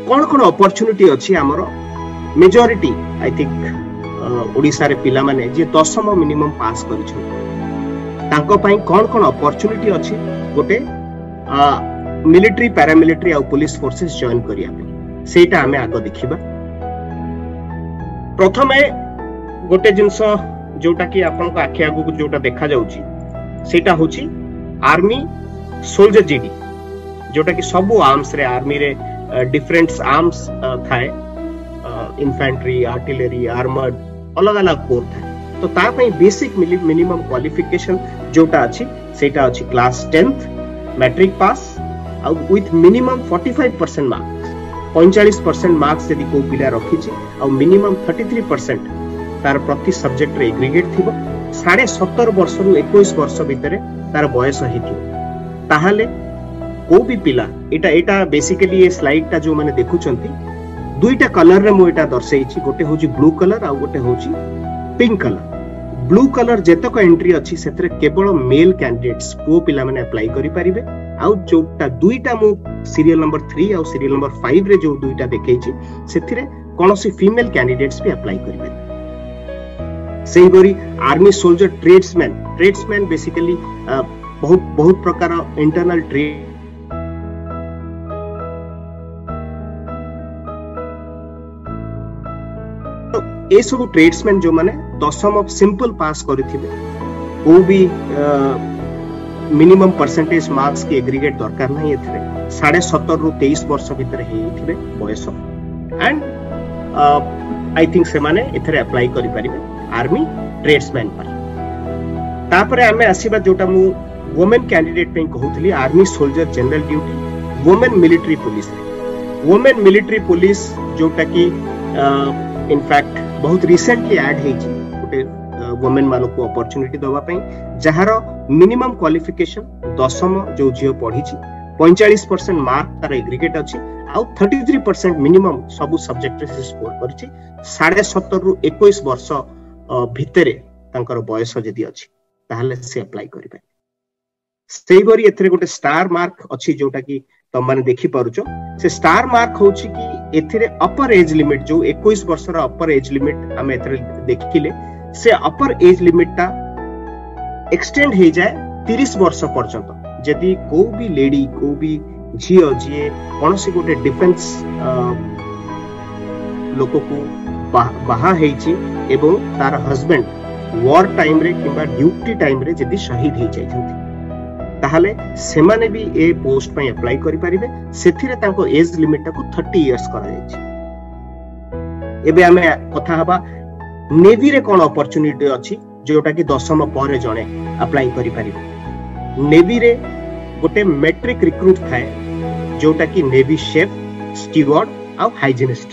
कौन कौन अपॉर्चुनिटी अच्छी आमर मेजॉरिटी आई थिंक ओडिसा रे पिला माने जे 10th मिनिमम पास कर कौन कौन अपॉर्चुनिटी अच्छी गोटे मिलिट्री पैरामिलिट्री आउ पुलिस फोर्सेस जॉइन करिया सेटा हमें आगो देखिबा। प्रथमे गोटे जिनस जोटा कि आपन को आखि आगु जोटा देखा जाउची सेटा होची आर्मी सोल्जर जीडी जोटा कि सब आर्म्स रे आर्मी रे डिफरेंट आर्म्स थाए इन्फेंट्री आर्टिलरी आर्मर्ड अलग अलग कोर थाए तो ता पई बेसिक मिनिमम क्वालिफिकेशन जोटा अछि सेटा अछि क्लास 10th मैट्रिक पास आउ विथ मिनिमम 45% मार्क्स 45% मार्क्स यदि को पिला रखिछि आउ मिनिमम 33% तार प्रति सब्जेक्ट रे एग्रीगेट थिबो 17.5 वर्ष रु 21 वर्ष भितरे तार बयस हिथिबो ताहाले को भी पिला एटा बेसिकली ये स्लाइड टा जो माने देखुचंती दुईटा कलर रे मो एटा दर्शाइछि गोटे होची ब्लू कलर आ गोटे होची पिंक कलर। ब्लू कलर जेतक एंट्री अछि सेतरे केवल मेल कैंडिडेट्स पो पिला माने अप्लाई करि परिबे आउ जोटा दुईटा मो सीरियल नंबर 3 आ सीरियल नंबर 5 रे जो दुईटा देखैछि सेथिरे कोनोसी फीमेल कैंडिडेट्स भी अप्लाई करिबे। सेही बरी आर्मी सोल्जर ट्रेड्समैन बेसिकली बहुत प्रकार इंटरनल ट्रेड ए सब ट्रेड्समैन जो माने 10th सिंपल पास करिथिबे वो भी मिनिमम परसेंटेज मार्क्स के एग्रीगेट दरकार नहीं एथरे 17.5 रु 23 वर्ष भीतर हेथिबे बयस एंड आई थिंक से माने एथरे अप्लाई करि परिबे आर्मी ट्रेड्समैन पर। तापरे हमें आसीबा जोटा मु वुमेन कैंडिडेट पे कहउतली army soldier general duty women military police जोटा की इनफैक्ट बहुत रिसेंटली ऐड हेछि गोटे वुमेन मानो को अपॉर्चुनिटी दवा पई जहार मिनिमम क्वालिफिकेशन 10th जो जियो पढी छि 45% मार्क तार एग्रीगेट अछि आउ 33% मिनिमम सब सब्जेक्ट रे स्कोर करछि 17.5 रु 21 वर्ष भितरे तांकर बयस जदी अछि ताहले से अप्लाई करिबे। सेही बरी एथरे गोटे स्टार मार्क अछि जोटा कि तम माने देखि पारुचो से स्टार मार्क होछि कि एथिरे अपर एज लिमिट जो 21 वर्ष रा अपर एज लिमिट हम एथरे देखिले से अपर एज लिमिट ता एक्सटेंड हे जाए 30 वर्ष पर्यंत यदि को भी लेडी को भी झियो जे कोनोसी गोटे डिफेंस लोक को बाहा हेछि एवं तार हस्बैंड वॉर टाइम रे किबा ड्यूटी टाइम रे यदि शहीद हे जाइछथि ताहले सेमाने भी ए पोस्ट पई अप्लाई करि परिबे सेथिरे तांको एज लिमिट को 30 इयर्स करा जायछि। एबे हमें कथा हबा नेवी रे कोन अपॉर्चुनिटी अछि जोटा कि 10th पर जणे अप्लाई करि परिबे। नेवी रे गोटे मैट्रिक रिक्रूट थाए जोटा कि नेवी शेफ स्टीवर्ड आ हाइजीनिस्ट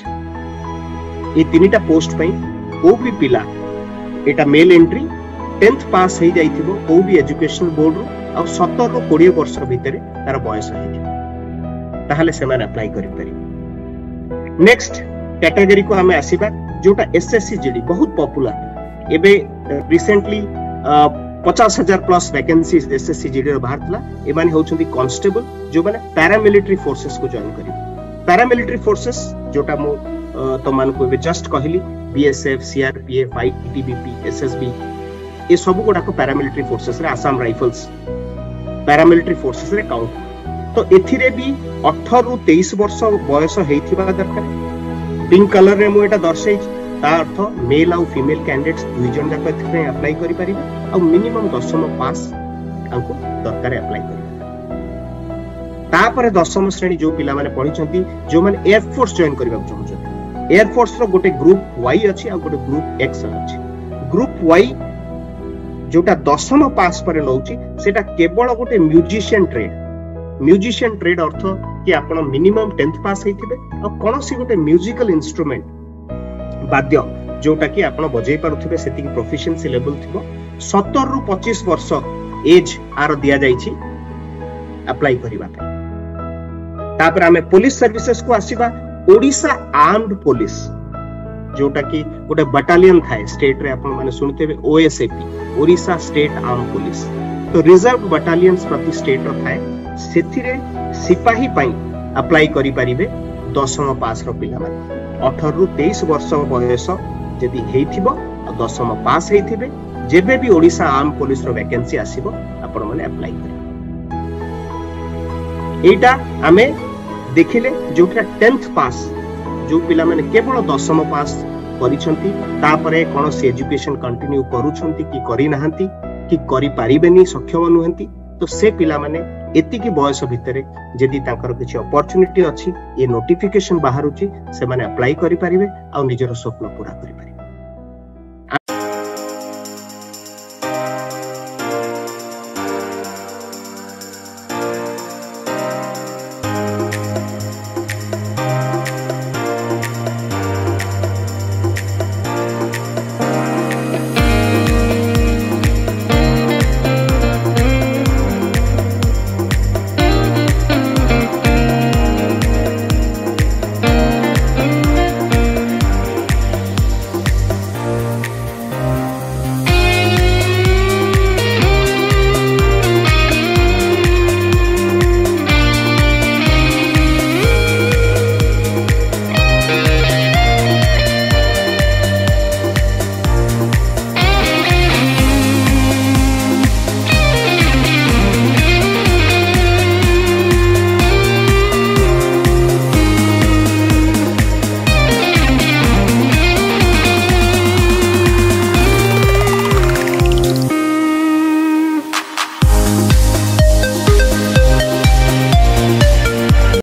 ए तीनटा पोस्ट पई को भी पिला एटा मेल एंट्री 10th पास हे जाइथिबो को भी एजुकेशन बोर्ड रो आ 17 रु 20 वर्ष भितरे तार बयस हेथि ताहले से माने अप्लाई करि पारि। नेक्स्ट कैटेगरी को हमें आसीबा जोटा एसएससी जीडी बहुत पॉपुलर एबे recently 50,000 plus vacancies SSC GD रो बाहर थला ए माने होचंदी कांस्टेबल जो माने पैरामिलिट्री फोर्सेस को जॉइन करिवे। पैरामिलिट्री फोर्सेस जोटा मो तो मान को जस्ट कहली बीएसएफ सीआरपीएफ आईटीबीपी एसएसबी ए सब गुडा को पैरामिलिट्री फोर्सेस रे आसाम राइफल्स पैरामिलिट्री फोर्सेस रे काउंट तो एथिरे भी 18 रु 23 वर्ष बयस हेथिबा दरकार। पिंक कलर रे मो एटा दर्शाइ ता अर्थ मेल आ फीमेल कैंडिडेट्स दुई जन जाक एथिरे अप्लाई करि परिबे आ मिनिमम 10th पास आंको दरकार अप्लाई करिबे। तापर 10th श्रेणी जो पिला माने पढिचंती जो माने एयर फोर्स जॉइन करबा चाहछन एयर फोर्स रो गोटे ग्रुप वाई अछि आ गोटे ग्रुप एक्स अछि। ग्रुप वाई जोटा 10th पास पर नउची सेटा केवल गोटे म्यूजिशियन ट्रेड अर्थ कि आपण मिनिमम 10th पास हेथिबे आ कोनोसी गोटे म्यूजिकल इंस्ट्रूमेंट वाद्य जोटा कि आपण बजाई पारुथिबे सेति की प्रोफिशिएंसी लेवल थिबो 17 रु 25 वर्ष एज आर दिया जाईछि अप्लाई करिबा पे। तापर हमें पुलिस सर्विसेज को आसीबा ओडिसा आर्म्ड पुलिस जोटा कि गोटे बटालियन थाए स्टेट रे आपण माने सुनतेबे OSAP Odisha state arm police तो रिजर्व बटालियंस प्रति स्टेट रो थाए सेथिरे सिपाही पई अप्लाई करि परिबे दशम पास रो पिला माने 18 रु 23 वर्ष बयस जदि हेइथिबो आ दशम पास हेइथिबे जेबे भी ओडिशा आर्म पुलिस रो वैकेंसी आसीबो आपण माने अप्लाई करिवे। एटा आमे देखिले जोटा 10th पास जो पिला माने केवल दशम पास करिसंती तापरे कोनोसी एजुकेशन कंटिन्यू करूछंती कि करि नाहंती कि करि पारिबेनी सक्षम नुहंती तो से पिला माने एतिकी बयस भितरे जदि तांकर किछि अपॉर्चुनिटी अछि ए नोटिफिकेशन बाहरुची से माने अप्लाई करि पारिबे आ निजर स्वप्न पूरा करि पारिबे।